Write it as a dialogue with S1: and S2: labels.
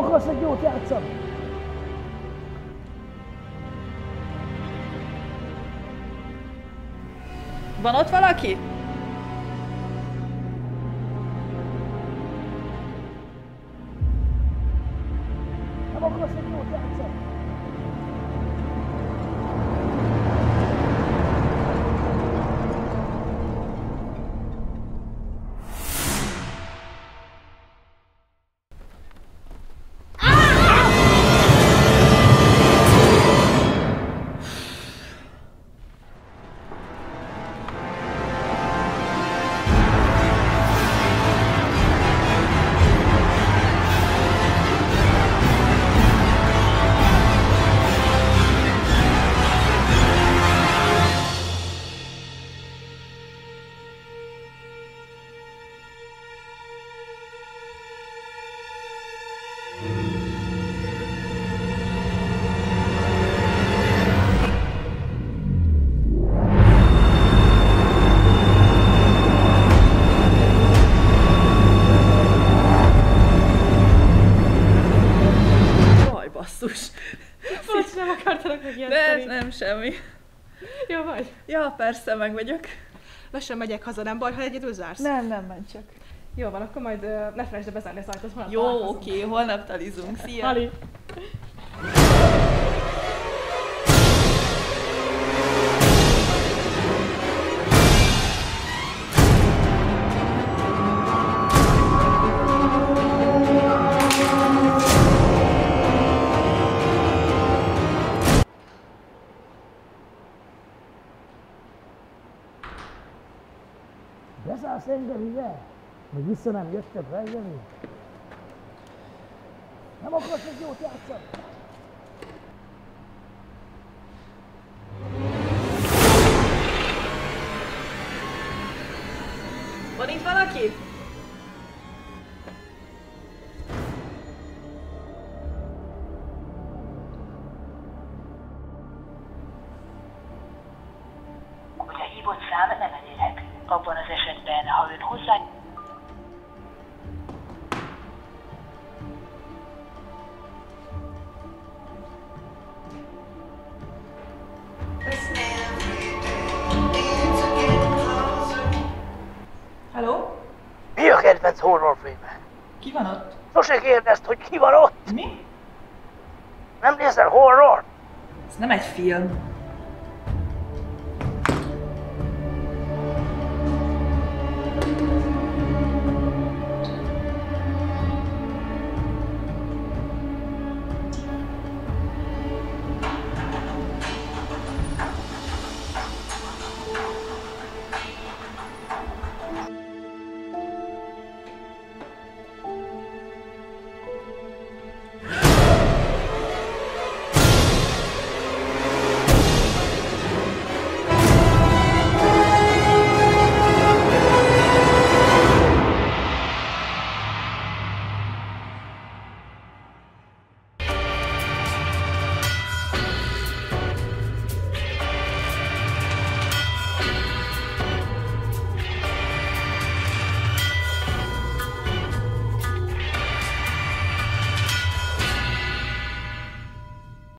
S1: akarsz egy jót játszani?
S2: Van ott valaki?
S1: Nem akarsz egy jót játszani?
S2: Basszus.
S3: Bocs, nem akartalak megjátszani.
S2: Nem, semmi.
S3: Jó vagy?
S2: Ja, persze, meg vagyok.
S3: Lassan megyek haza, nem baj, ha egyedül zársz?
S2: Nem, menj csak.
S3: Jó van, akkor majd ne felejtsd bezárni az ajtót, holnap
S2: Jó,
S3: találkozunk.
S2: oké, holnap talizunk. Szia!
S3: Ali.
S1: Beszállsz engem ide? Még vissza nem jöttek reggeli? Nem akarsz egy jót játszani?
S2: Van itt valaki?
S4: Hogy a hívott szám nem elérhető. Abban az esetben, ha ön hozzá...
S2: Halló?
S1: Mi a kedvenc horrorfilme?
S2: Ki van ott?
S1: Sose kérdezd, hogy ki van ott?
S2: Mi?
S1: Nem nézel horror?
S2: Ez nem egy film.